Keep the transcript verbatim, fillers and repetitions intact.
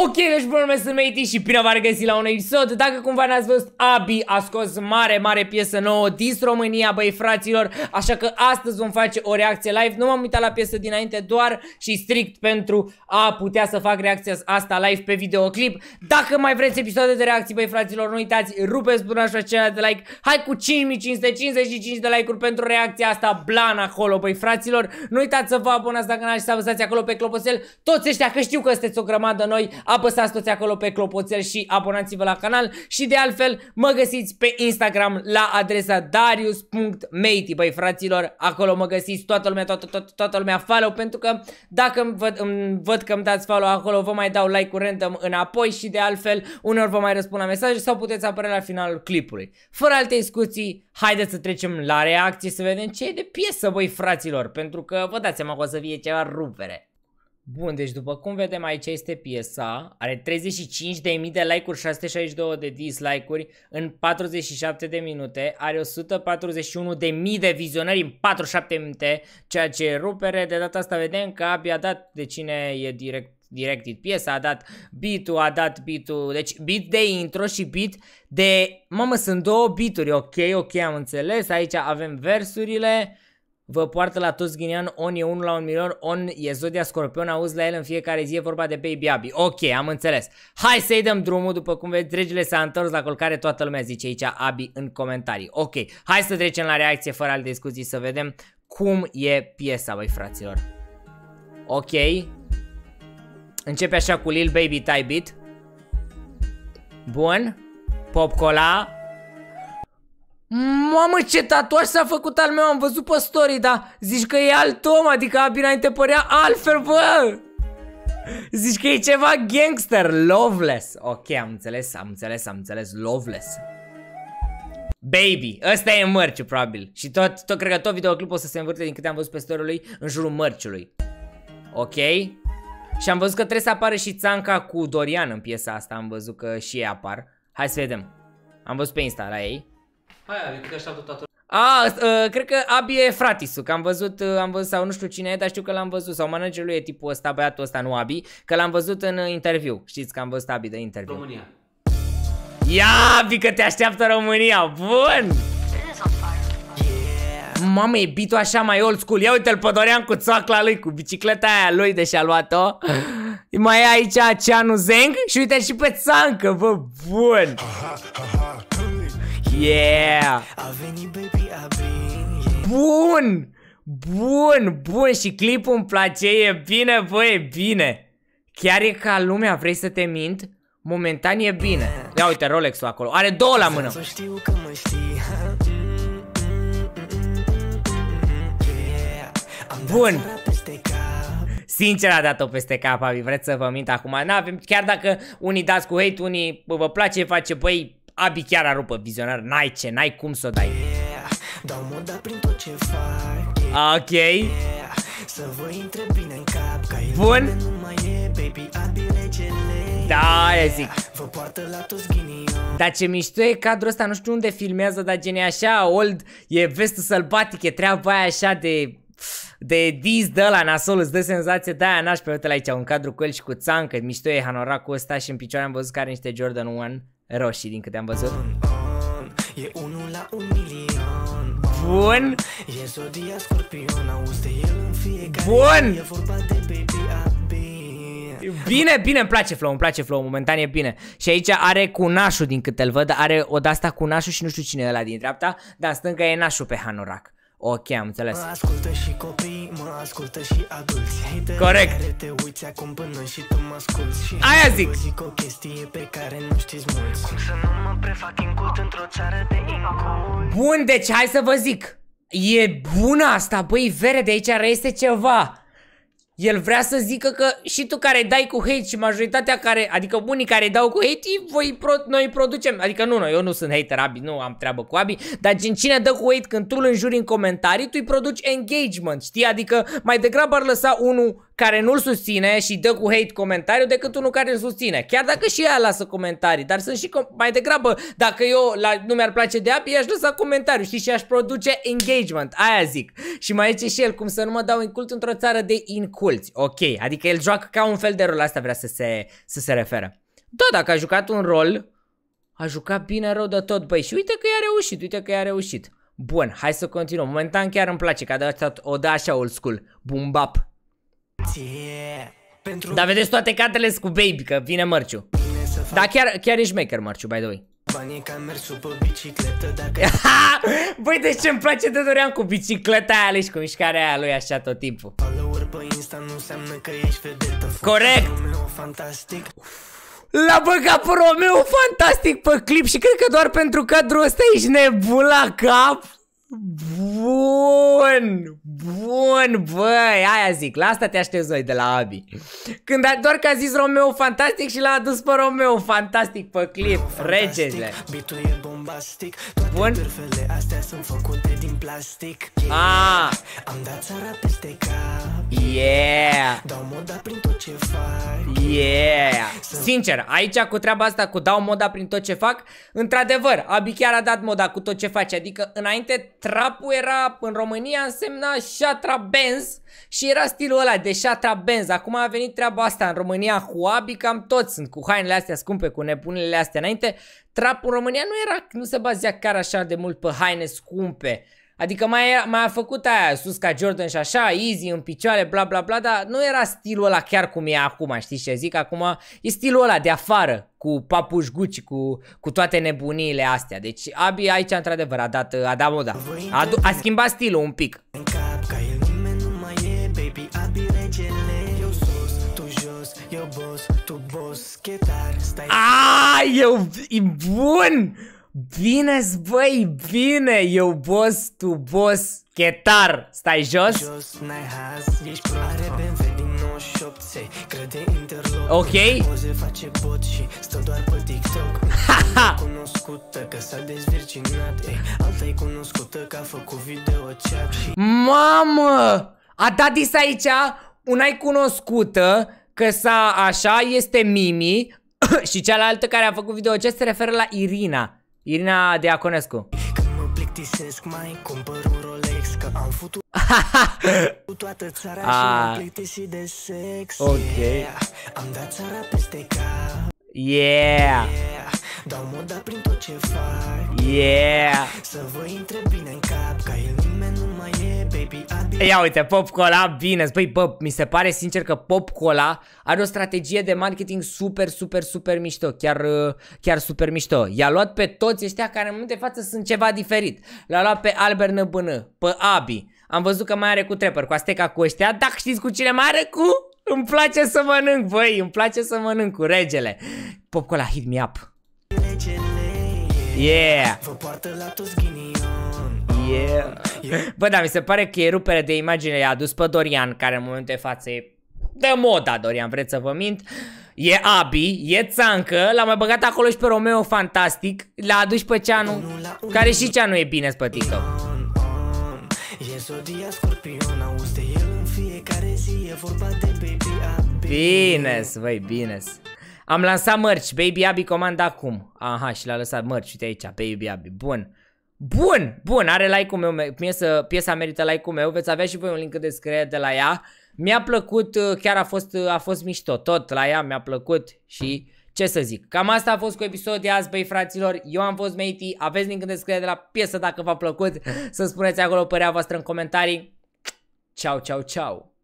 Ok, deci bună lume, sunt Meiti și bine v-am regăsit la un episod. Dacă cumva n-ați văzut, Abi a scos mare, mare piesă nouă, Dis România, băi fraților. Așa că astăzi vom face o reacție live. Nu m-am uitat la piesă dinainte, doar și strict pentru a putea să fac reacția asta live pe videoclip. Dacă mai vreți episoade de reacții, băi fraților, nu uitați, rupeți butonașul acela de like. Hai cu cinci mii cinci sute cincizeci și cinci de like-uri pentru reacția asta blan acolo, băi fraților. Nu uitați să vă abonați la canal și să apăsați acolo pe clopoțel. Toți ăștia, că știu că sunteți o grămadă noi, apăsați toți acolo pe clopoțel și abonați-vă la canal. Și de altfel mă găsiți pe Instagram la adresa darius punct meiti, băi fraților. Acolo mă găsiți, toată lumea, toată, toată, toată lumea follow, pentru că dacă îmi văd, îmi văd că îmi dați follow acolo, vă mai dau like-uri random înapoi și de altfel uneori vă mai răspund la mesaje sau puteți apărea la finalul clipului. Fără alte discuții, haideți să trecem la reacție să vedem ce e de piesă, băi fraților, pentru că vă dați seama că o să fie ceva rupere. Bun, deci după cum vedem aici este piesa, are treizeci și cinci de mii de like-uri, șase sute șaizeci și două de dislike-uri în patruzeci și șapte de minute, are o sută patruzeci și unu de mii de vizionări în patruzeci și șapte minute, ceea ce e rupere. De data asta vedem că Abi a dat de cine e direct, directed piesa, a dat beat-ul, a dat beat-ul, deci beat de intro și beat de, mamă, sunt două beat-uri, ok, ok, am înțeles, aici avem versurile. Vă poartă la toți ghinian, on e unul la un milion, on e Zodia Scorpion, auzi la el în fiecare zi, e vorba de Baby Abi. Ok, am înțeles. Hai să-i dăm drumul, după cum vedeți, regele s-a întors la culcare, toată lumea zice aici Abi în comentarii. Ok, hai să trecem la reacție fără alte discuții să vedem cum e piesa, băi fraților. Ok. Începe așa cu Lil Baby Ty Beat. Bun. Pop Cola. Mamă, ce tatuaj s-a făcut al meu, am văzut pe story, dar zici că e alt om, adică Abi înainte părea altfel, bă! Zici că e ceva gangster, Loveless. Ok, am înțeles, am înțeles, am înțeles, Loveless. Baby, ăsta e mărciul, probabil. Și tot, tot, cred că tot videoclipul o să se învârte, din câte am văzut pe story-ul lui, în jurul mărciului. Ok. Și am văzut că trebuie să apară și Țanca cu Dorian în piesa asta, am văzut că și ei apar. Hai să vedem. Am văzut pe Insta la ei. Hai, adică că așteaptă toată. A, uh, cred că Abi e fratisul, că am văzut, uh, am văzut, sau nu știu cine e, dar știu că l-am văzut, sau managerul e tipul ăsta, băiatul ăsta, nu Abi, că l-am văzut în uh, interviu. Știți că am văzut Abi de interviu. România. Ia, Abi, că te așteaptă România, bun! Mamă, e beat-ul așa mai old school. Ia uite-l pe Dorian cu țoacla lui, cu bicicleta aia lui de și-a luat-o. Mai e aici Ceanu Zeng și uite și pe Țancă, bă, bun! Yeah! Bun! Bun, bun, și clipul îmi place, e bine, bă, e bine. Chiar e ca lumea, vrei să te mint? Momentan e bine. Ia uite Rolex-ul acolo, are două la mână. Bun. Sincer a dat-o peste cap, Abi, vreți să vă mint acum? N-avem, chiar dacă unii dați cu hate, unii vă place, face, băi, Abi chiar a rupă vizionar, n-ai ce, n-ai cum să o dai. Ok. Bun. Da, aia zic. Dar ce mișto e cadrul ăsta, nu știu unde filmează, dar gen e așa old, e vestul sălbatic, e treaba aia așa de... de dis de ăla nasol, îți dă senzație de aia naș pe uite la aici, un cadru cu el și cu Țancă, mișto e hanoracul ăsta și în picioare am văzut că are niște Jordan unu roșii din câte am văzut. E unul la un milion. Bun. E Zodia Scorpion, auzi el în fiecare. Bun. E vorba de Baby Abi. Bine, bine, îmi place flow, îmi place flow, momentan e bine. Și aici are cu nașul din câte îl văd, are o de-asta cu nașul și nu știu cine e ăla din dreapta, dar în stânga e nașul pe hanorac. Ok, am înțeles. Mă ascultă și copii, mă ascultă și adulți. Corect. Te uiți acum până și tu mă asculți. Și aia zic. Zic o chestie pe care nu știți mulți. Cum să nu mă prefac incult într-o țară de incult. Bun, deci hai să vă zic. E bună asta, băi, vere, de aici reiese ceva. El vrea să zică că și tu care dai cu hate și majoritatea care, adică unii care dau cu hate, voi pro, noi producem, adică nu, noi, eu nu sunt hater Abi, nu am treabă cu Abi, dar gen cine dă cu hate când tu îl înjuri în comentarii, tu îi produci engagement, știi? Adică mai degrabă ar lăsa unul care nu-l susține și dă cu hate comentariu decât unul care îl susține. Chiar dacă și ea lasă comentarii, dar sunt și mai degrabă, dacă eu la, nu mi-ar place de Abi, i-aș lăsa comentariu, știi, și aș produce engagement, aia zic. Și mai zice și el cum să nu mă dau incult într-o țară de inculți. Ok, adică el joacă ca un fel de rol, asta vrea să se, să se referă. Da, dacă a jucat un rol, a jucat bine rău de tot, băi, și uite că i-a reușit, uite că i-a reușit. Bun, hai să continuăm. Momentan chiar îmi place că a dat o da așa old school. Boom bap. Dar vedeți toate cadrele cu Baby, că vine Mărciu. Dar chiar, chiar ești maker, Mărciu, by the way. Băi, deci ce-mi place de Dorian cu bicicleta aia și cu mișcarea aia lui așa tot timpul. Corect! L-a băgat pe Romeo fantastic pe clip și cred că doar pentru cadrul ăsta ești nebun la cap. Bun, bun, băi, aia zic, la asta te aștepți noi de la Abi. Când a, doar că a zis Romeo fantastic și l-a adus pe Romeo fantastic pe clip, regele. Bun. Ah. Yeah. Yeah. Sincer, aici cu treaba asta cu dau moda prin tot ce fac, într-adevăr, Abi chiar a dat moda cu tot ce face. Adică înainte trapul era în România însemna Shatra Benz și era stilul ăla de Shatra Benz. Acum a venit treaba asta în România cu Abi, cam toți sunt cu hainele astea scumpe, cu nebunile astea. Înainte trapul în România nu era, nu se bazea chiar așa de mult pe haine scumpe. Adică mai, mai a făcut aia sus ca Jordan și așa, easy în picioare, bla bla bla, dar nu era stilul ăla chiar cum e acum, știi ce zic? Acum e stilul ăla de afară, cu papuși Gucci, cu, cu toate nebuniile astea. Deci Abi aici într-adevăr a dat, a dat moda, a, a schimbat stilul un pic. Aaaa, eu, e bun! Bine-s, băi, bine, eu boss, tu boss, chetar, stai jos. Ok. Mamă, a dat dis aici, una-i cunoscută, că sa așa este Mimi și cealaltă care a făcut video ce se referă la Irina. Irina Deaconescu. Când mă plictisesc mai cumpăr un Rolex, că am futut toată țara și m-am plictisit de sex. Ok. Am dat țara peste cap. Yeah. Dau moda prin tot ce fac. Yeah. Să vă intre bine în cap, ca el nimeni nu mai e, baby. Ia uite, Pop Cola, bine, băi, bă, mi se pare sincer că Pop Cola are o strategie de marketing super, super, super mișto, chiar, chiar super mișto. I-a luat pe toți ăștia care în momentul de față sunt ceva diferit. L-a luat pe Albert N B N, pe Abi, am văzut că mai are cu Trapper, cu Azteca, cu ăștia, dacă știți cu cine mai are cu... Îmi place să mănânc, băi, îmi place să mănânc cu regele. Pop Cola, hit me up. Yeah. Yeah. Bă, da, mi se pare că e rupere de imagine. I-a adus pe Dorian, care în momentul de față e de moda, Dorian, vreți să vă mint. E Abi, e Țancă, l-a mai băgat acolo și pe Romeo fantastic. L-a adus pe Ceanu, care și Ceanu e bine pe TikTok. Bine-s, băi, bine-s. Am lansat mărci, Baby Abi comanda acum. Aha, și l-a lăsat mărci, uite aici, Baby Abi, bun. Bun, bun, are like-ul meu, piesa, piesa merită like-ul meu, veți avea și voi un link în descriere de la ea. Mi-a plăcut, chiar a fost, a fost mișto, tot la ea mi-a plăcut și ce să zic. Cam asta a fost cu episodul de azi, băi fraților, eu am fost Matey, aveți link în descriere de la piesă dacă v-a plăcut, să spuneți acolo părerea voastră în comentarii. Ciao, ciao, ciao.